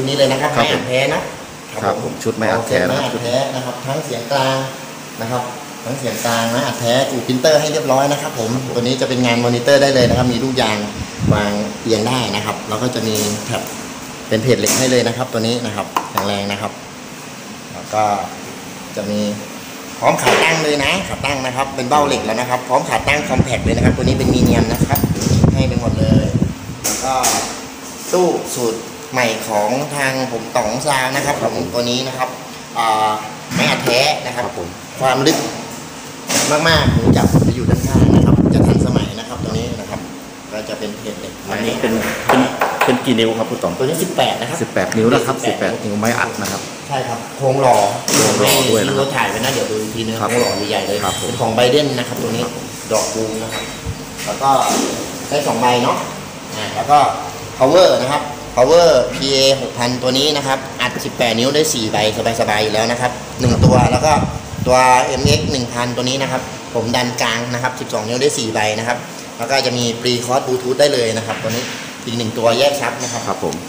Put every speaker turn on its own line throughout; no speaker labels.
ดนี้เลยนะครับไม่อัดแท้นะครับผม
ชุดไม่อัดแท้
นะครับทั้งเสียงกลางนะครับทั้งเสียงกลางนะอัดแท้กูพิมพ์เตอร์ให้เรียบร้อยนะครับผมตัวนี้จะเป็นงานมอนิเตอร์ได้เลยนะครับมีลูกยางวางเอียงได้นะครับแล้วก็จะมีแถบเป็นเพจเหล็กให้เลยนะครับตัวนี้นะครับแข็งแรงนะครับแล้วก็จะมีพร้อมขาตั้งเลยนะขาตั้งนะครับเป็นเบ้าเหล็กแล้วนะครับพร้อมขาตั้งคอมแพคเลยนะครับตัวนี้เป็นมีเนียมนะครับให้ไปหมดเลยแล้วก็ตู้สูตรใหม่ของทางผมต่องซาวนะครับผมตัวนี้นะครับไม้อัดแท้นะครับผมความลึกมากๆหูจับจะอยู่ด้านข้างนะครับจะทันสมัยนะครับตัวนี้นะครับก็จะเป็นเพจเหล็ก
อันนี้เป็นกี่นิ้วครับคุณต่อง
ตัวนี้18นะครับ
18นิ้วนะครับ18นิ้วไม้อัดนะครับ
ใช่ครับโครงหล่อ
ด้วยนะ
เราถ่ายไปนะเดี๋ยวดูทีนึงโครงหล่อใหญ่เลยเป็นของไบเดนนะครับตัวนี้ดอกบูมนะครับแล้วก็ได้2ใบเนาะแล้วก็ power นะครับ power PA 6000ตัวนี้นะครับอัด18นิ้วได้4ใบสบายๆอยู่แล้วนะครับ1ตัวแล้วก็ตัว MX 1000ตัวนี้นะครับผมดันกลางนะครับ12นิ้วได้4ใบนะครับแล้วก็จะมีปรีคอร์สบลูทูธได้เลยนะครับตัวนี้อีก1ตัวแยกซับนะครับ
ครับผม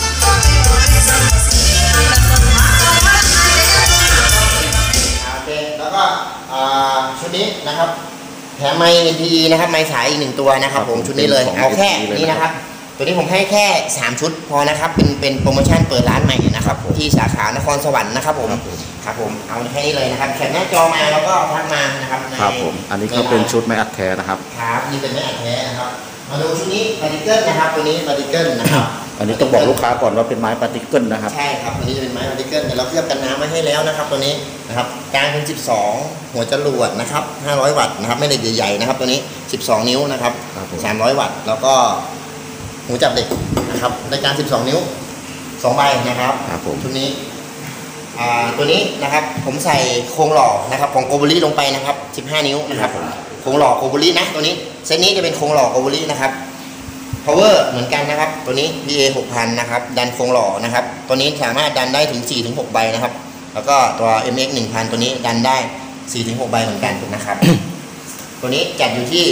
โอเคแล้วก็ชุดนี้นะครับแถมไมค์ NPE นะครับไมค์สายอีก1ตัวนะครับผมชุดนี้เลยเอาแค่นี้นะครับตัวนี้ผมให้แค่3ชุดพอนะครับเป็นโปรโมชั่นเปิดร้านใหม่นะครับที่สาขานครสวรรค์นะครับผมครับผมเอาแค่นี้เลยนะครับแคปหน้าจอมาแล้วก็ทักมานะครับ
ครับผมอันนี้ก็เป็นชุดไม้อัดแท้นะครับ
ครับนี่เป็นไม้อัดแท้นะครับมาดูชุดนี้ปาร์ติเกิลนะครับตัวนี้ปาร์ติเกิลนะครับ
อันนี้ต้องบอกลูกค้าก่อนว่าเป็นไม้ปาร์ติเกิลนะครับ
ใช่ครับอันนี้จะเป็นไม้ปาร์ติเกิลแต่เราเคลือบกันน้ำไว้ให้แล้วนะครับตัวนี้นะครับกลางเป็น12หัวจรวดนะครับ500 วัตต์นะครับไม่ได้ใหญ่ๆนะครับตัวนี้12นิ้วนะครับ300 วัตต์แล้วก็หูจับเด็กนะครับในการ12นิ้ว2ใบนะครับชุดนี้ตัวนี้นะครับผมใส่โครงหล่อนะครับของโกโบลีลงไปนะครับ15นิ้วนะครับโครงหล่อโกโบลีนะตัวนี้เซตนี้จะเป็นโครงหล่อโกโบลีนะครับ power เหมือนกันนะครับตัวนี้ PA 6000นะครับดันโครงหล่อนะครับตัวนี้สามารถดันได้ถึง 4-6 ใบนะครับแล้วก็ตัว MX 1000ตัวนี้ดันได้ 4-6 ใบเหมือนกันนะครับ ตัวนี้จัดอยู่ที่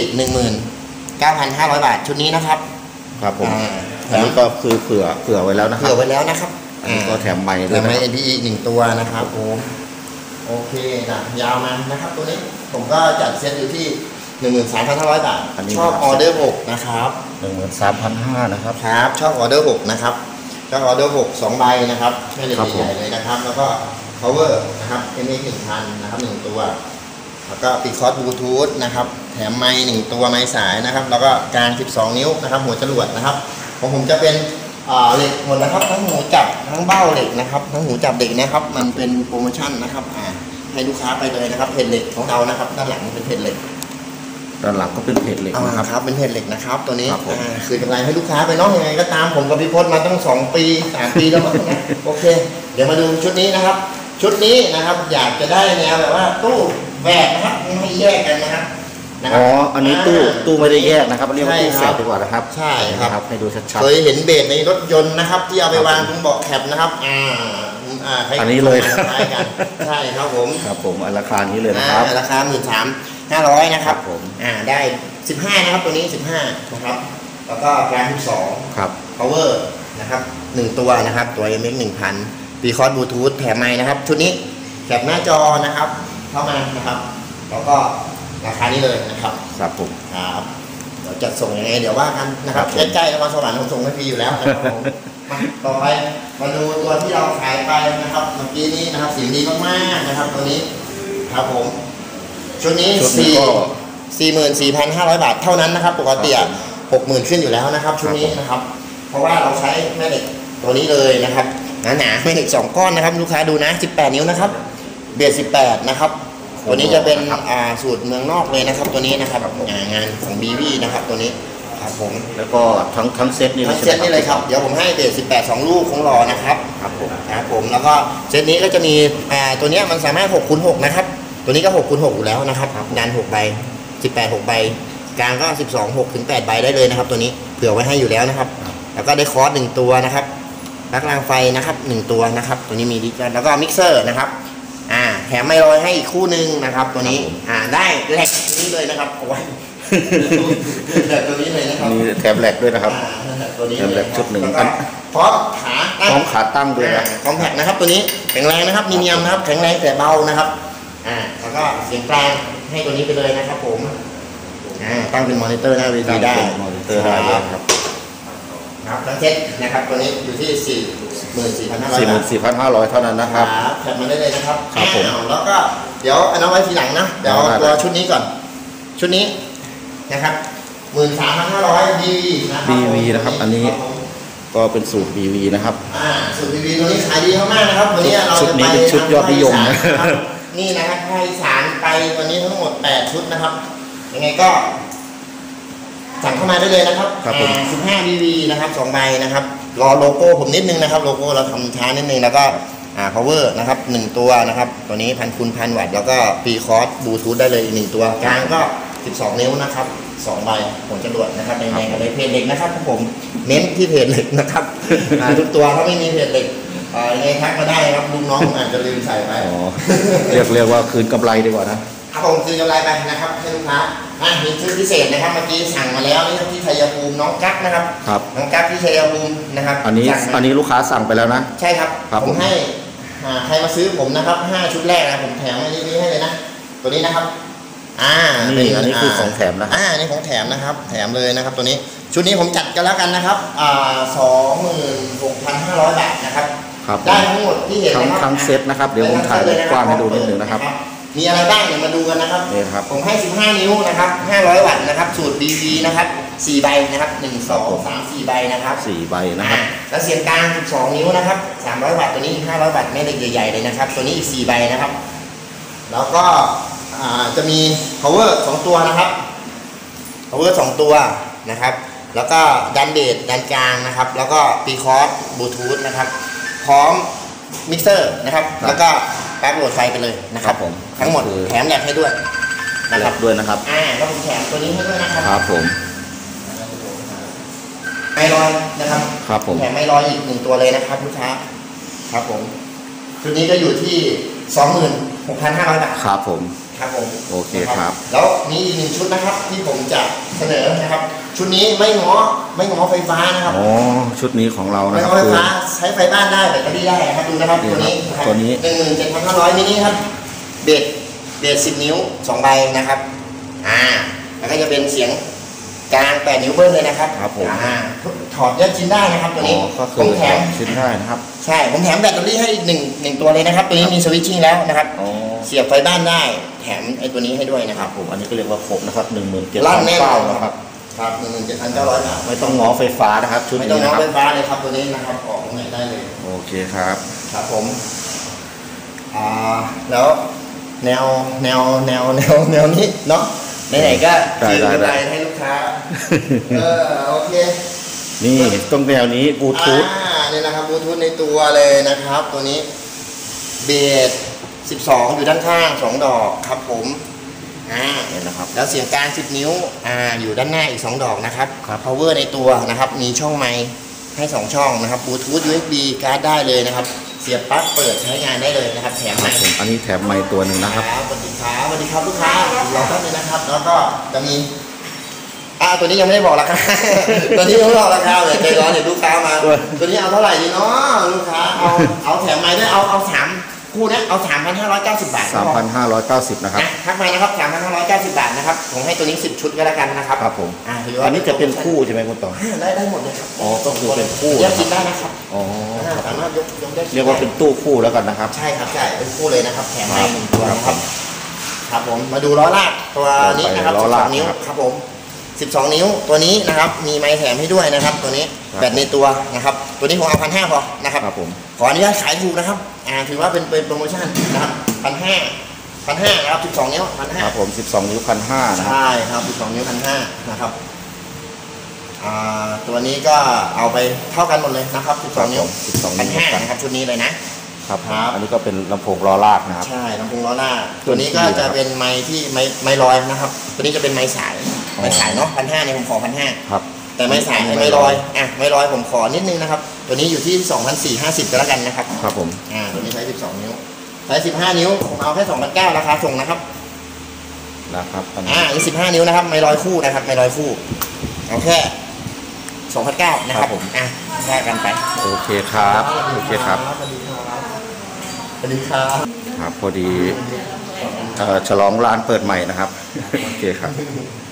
19,500 บาทชุดนี้นะครับ
ครับผมอันนี้ก็คือเผื่อไว้แล้วนะครับ
เผื่อไว้แล้วนะครับ
อันนี้ก็แถมไมค์ด้วย
นะ NPE 1ตัวนะครับผมโอเคนะยาวมานะครับตัวนี้ผมก็จัดเซตอยู่ที่ 13,500 บาทชอบออเดอร์6นะครับ
13,500นะครับ
ครับชอบออเดอร์6นะครับชอบออเดอร์6 2ใบนะครับไม่ได้ใหญ่เลยนะครับแล้วก็ power นะครับ MX 1000นะครับ1ตัวแล้วก็ปิดคอร์สบลูทูธนะครับแถมไมค์1ตัวไมค์สายนะครับแล้วก็กลาง12นิ้วนะครับหัวจรวดนะครับของผมจะเป็นเหล็กหมดนะครับทั้งหูจับทั้งเบ้าเหล็กนะครับทั้งหูจับเด็กนะครับมันเป็นโปรโมชั่นนะครับให้ลูกค้าไปเลยนะครับเพจเหล็กของเรานะครับด้านหลังเป็นเพจเหล็ก
ด้านหลังก็เป็นเพจเหล็ก
นะครับเป็นเพจเหล็กนะครับตัวนี้คือกำไรให้ลูกค้าไปเนาะยังไงก็ตามผมกับพี่พจน์มาตั้ง2 ปี 3 ปีแล้วมั้งนะโอเคเดี๋ยวมาดูชุดนี้นะครับชุดนี้นะครับอยากจะได้แนวแบบว่าตู้แหวกนะครับไม่แยกกันนะครับ
อ๋ออันนี้ตู้ไม่ได้แยกนะครับเรียกว่าตู้แฝดดีกว่านะครับ
ใช่ครับ
ให้ดูชัด
ๆเคยเห็นเบสในรถยนต์นะครับที่เอาไปวางตรงเบาะแคปนะครับ
อันนี้เลย
ใช่ครับผม
ครับผมราคานี้เลยนะครับ
ราคา13,500นะครับผมได้15นะครับตัวนี้15นะครับแล้วก็กลาง12
ครับ
power นะครับ1ตัวนะครับตัว MX 1000ปีคอร์สบลูทูธแถมไมค์นะครับชุดนี้แคปหน้าจอนะครับเข้ามานะครับแล้วก็ราคานี้เลยนะครับ
ครับผม
ครับเดี๋ยวจัดส่งยังไงเดี๋ยวว่ากันนะครับใกล้ๆนครสวรรค์ผมส่งให้ฟรีอยู่แล้วนะครับผมต่อไปมาดูตัวที่เราขายไปนะครับเมื่อกี้นี้นะครับสีดีมากๆนะครับตัวนี้ครับผมชุดนี้44,500 บาทเท่านั้นนะครับปกติ 60,000 ขึ้นอยู่แล้วนะครับชุดนี้นะครับเพราะว่าเราใช้แม่เหล็กตัวนี้เลยนะครับหนาแม่เหล็ก2 ก้อนนะครับลูกค้าดูนะ18นิ้วนะครับเบียด18นะครับตัวนี้จะเป็นสูตรเมืองนอกเลยนะครับตัวนี้นะครับงานของบีวีนะครับตัวนี้ครับผม
แล้วก็ทั้งเซตนี่
ทั้งเซตนี่เลยครับเดี๋ยวผมให้เบส18 2 ลูกของหล่อนะครับครับผมแล้วก็เซตนี้ก็จะมีตัวนี้มันสามารถ6x6นะครับตัวนี้ก็6x6อยู่แล้วนะครับดัน6 ใบ18 6 ใบกลางก็12 6 ถึง 8 ใบได้เลยนะครับตัวนี้เผื่อไว้ให้อยู่แล้วนะครับแล้วก็ได้คอร์ส1ตัวนะครับปลั๊กรางไฟนะครับ1ตัวนะครับตัวนี้มีดิจิตอลแล้วก็มิกเซอร์นะครับแถมไมค์ลอยให้อีกคู่นึงนะครับตัวนี้ได้แหลกนี้เลยนะครับโอ้ยแบบตัวนี้เลยนะครับ
มีแถมแหลกด้วยนะครับ
ตัวนี้
แถมแหลกชุดหนึ่ง
แล้วก็พร้อมขา
พร้อมขาตั้งด้วยนะ
คอมแพคนะครับตัวนี้แข็งแรงนะครับมีเนียมนะครับแข็งแรงแต่เบานะครับแล้วก็เสียงกลางให้ตัวนี้ไปเลยนะครับผมตั้งเป็นมอนิเตอร์หน้าเวทีได้
มอนิเตอร์ได้เลยครับ
ครับทั้งเซ็ตนะครับตัวนี้อยู่ที่ 44,500
44,500 เท่านั้นนะครับ
แถมมาได้เลยนะครับ
ครับผม
แล้วก็เดี๋ยวอันนั้นไว้ทีหลังนะเดี๋ยว
ได้
รอชุดนี้ก่อนชุดนี้นะครับ 13,500 BV นะครับ
BV นะครับอันนี้ ก็เป็นสูตร BV นะครับ
สูตร BV ตัวนี้ขายดีมากๆนะครับวันนี้เรา
ชุด
จะ
นี้
ไป
เป็นชุดยอดนิยมนะ
นี่นะครับภาคอีสานไปวันนี้ทั้งหมด8ชุดนะครับยังไงก็สั่งเข้ามาได้เลยนะครับ
ครับผม
15 BV นะครับ2ใบนะครับรอโลโก้ผมนิดนึงนะครับโลโก้เราทำช้านิดนึงแล้วก็power นะครับ1ตัวนะครับตัวนี้1,000 วัตต์แล้วก็ปีคอร์สบลูทูธได้เลยอีก1ตัวกลางก็12 นิ้วนะครับ2ใบผลจรวดนะครับแดงๆกันเลยเพจเหล็กนะครับผมเน้นที่เพจเหล็กนะครับทุกตัวถ้าไม่มีเพจเหล็กยังไงทักมาได้ครับลุงน้องอาจจะลืมใส่ไป
อ๋อเรียกว่าคืนกำไรดีกว่านะครับ
ผมคืนกำไรไปนะครับให้ลูกค้ามีชุดพิเศษนะครับเมื่อกี้สั่งมาแล้วนี่ที่ชัยภูมิน้องกั๊กนะครับ
ครับ
น้องกั๊กที่ชัยภูมินะครับ
อันนี้ลูกค้าสั่งไปแล้วนะ
ใช่ครับ
ครับ
ผมให้ใครมาซื้อผมนะครับ5ชุดแรกนะผมแถมอันนี้ให้เลยนะตัวนี้นะครับ
นี่อันนี้คือของแถมนะ
นี่ของแถมนะครับแถมเลยนะครับตัวนี้ชุดนี้ผมจัดกันแล้วกันนะครับ26,500 บาทนะครับ
ครับ
ได้ทั้งหมดที่เห็นนะครับ
ทั้งเซตนะครับเดี๋ยวผมถ่ายกว้างให้ดูนิดนึงนะครับ
มีอะไรบ้างเดี๋ยวมาดูกันนะครับ
นี่ครับ
ผมให้15 นิ้วนะครับ500 วัตต์นะครับสูตร BV นะครับ4ใบนะครับ1 2 3 4ใบนะครับ
4 ใบนะครับ
แล้วเสียงกลาง12 นิ้วนะครับ300 วัตต์ตัวนี้500 วัตต์แม่เหล็กใหญ่ๆเลยนะครับตัวนี้อีก4ใบนะครับแล้วก็จะมี power 2 ตัวนะครับ power 2 ตัวนะครับแล้วก็ดันเบสดันกลางนะครับแล้วก็ปีคอร์สบลูทูธนะครับพร้อมมิกเซอร์นะครับแล้วก็แป๊บโหลดไฟไปเลยนะครับ
ผม
ทั้งหมดแถมแหลกให้ด้วยนะครับ
ด้วยนะครับ
แล้วผมแถมตัวนี้ให้ด้วยนะครับ
ครับผม
ไมลอยนะครับ
ครับผม
แถมไมลอยอีก1ตัวเลยนะครับลูกค้าครับผมชุดนี้ก็อยู่ที่ 26,500 บาท
ครับผม
ครับผม
โอเคครับ
แล้วมีอีก1ชุดนะครับที่ผมจะเสนอนะครับชุดนี้ไม่ง้อไฟฟ้านะครับ
อ๋อชุดนี้ของเรานะ
ไม่
ครับ
ง้อไฟฟ้าใช้ไฟบ้านได้แบตเตอรี่ได้นะครับดูนะครับตัวนี้
ตัวนี้
17,500มินิครับเบส10 นิ้ว2ใบนะครับแล้วก็จะเป็นเสียงกลาง8 นิ้วเบิ้ลเลยนะครับ
ครับผม
ถอดแยกชิ้นได้นะครับตัว
อ๋
นี้
อก็คื
ผม
อ
แถม
ชิ้นได้นะครับ
ใช่ผมแถมแบตเตอรี่ให้อีกหนึ่งตัวเลยนะครับตัวนี้มีสวิตชิ่งแล้วนะครับ
อ๋อ
เสียบไฟบ้านได้แถมไอ้ตัวนี้ให้ด้วยนะ
ค
ค
รั
รั
บบ ผมอันนี้ก็เรียกว่าครบนะครับ
ลั่นแน่นอน
17,900นะครับ
ครับ17,900 บาท
ไม่ต้องง้อไฟฟ้านะครับ ชุด
ไม่
นี้
ต้องน้อง
นะค
ไฟ
รับ
ฟ้าเลยครับตัวนี้นะครับออกตรงไหนได้เลย
โอเคครับ
ครับผมแล้วแนวนี้เนาะไหนๆก็
ได้
คืน
ได้
กำไรให้ลูกค้าโอเค
นี่ตรงแนวนี้บลูทูธ
นี่นะครับบลูทูธในตัวเลยนะครับ ตัวนี้เบส12อยู่ด้านข้าง2ดอกครับผม
นี่นะครับ
แล้วเสียงกลาง10 นิ้วอยู่ด้านหน้าอีก2ดอกนะครับ power ในตัวนะครับมีช่องไมค์ให้2ช่องนะครับบลูทูธ USB การ์ดได้เลยนะครับเสียบปลั๊กเปิดใช้งานได้เลยนะครับแถม
ค
ไม
รับ
ค์
ผมอันนี้แถมไมค์ตัวหนึ่งนะครับ
สวัสดีครับสวัสดีครับลูกค้ารอแป๊บนึงนะครับแล้วก็จะมีตัวนี้ยังไม่ได้บอกราคา ตัวนี้ยังไม่บอกราคาเลยใจร้อนเดี๋ยวลูกค้ามา ตัวนี้เอาเท่าไหร่ดีเนาะลูกค้าเอาแถมไม้ด้วยเอา3คู่นะเอา 3,590 บาท
3,590 นะครับ
ทักมานะครับ 3,590 บาทนะครับผมให้ตัวนี้10 ชุดก็แล้วกันนะครับ
ครับผม
ถือว่า
อันนี้จะเป็นคู่ใช่ไหมคุณต่อ
ได้หมดเลยครับ
อ๋อก็คือเป็นคู่
แยกกินได้นะครับ
อ๋อ
สามารถยกได้
เรียกว่าเป็นตู้คู่แล้วกันนะครับ
ใช่ครับใช่เป็นคู่เลยนะครับแถมให้1ตัวนะครับครับผมมาดูล้อลากตัวนี้นะครับ12 นิ้วครับผม12 นิ้วตัวนี้นะครับมีไม้แถมให้ด้วยนะครับตัวนี้แบตในตัวนะครับตัวนี้ผมเอา1,500พอนะครับ
ครับผม
ขออนุญาตขายถูกนะครับถือว่าเป็นโปรโมชั่นนะครับ1,500นะครับ12 นิ้ว 1,500
ครับผม12 นิ้ว1,500นะครับ
ใช่ครับ12 นิ้ว 1,500นะครับตัวนี้ก็เอาไปเท่ากันหมดเลยนะครับ12 นิ้ว
12 นิ้ว
1,500นะครับชุดนี้เลยนะครับ
อันนี้ก็เป็นลำโพงล้อลากนะครับ
ใช่ลำโพงล้อหน้าตัวนี้ก็จะเป็นไม้ที่ไม้ลอยนะครับตัวนี้จะเป็นไม้สายเนาะ1,500เนี่ยผมขอ 1,500
ครับ
แต่ไม้สายไม่ลอยไม่ลอยผมขอนิดนึงนะครับตัวนี้อยู่ที่ 2,450ก็แล้วกันนะครับ
ครับผม
ตัวนี้ใช้12 นิ้วใช้15 นิ้วผมเอาแค่ 2,900ราคาส่งนะครับ
นะครับอันนี้
อันนี้15 นิ้วนะครับไม่ร้อยคู่นะครับไม่ร้อยคู่เอาแค่2,900นะครับผมแลกกันไป
โอเคครับโอเคครับ
สวัสดีครับ
ครับพอดีฉลองร้านเปิดใหม่นะครับโอเคครับ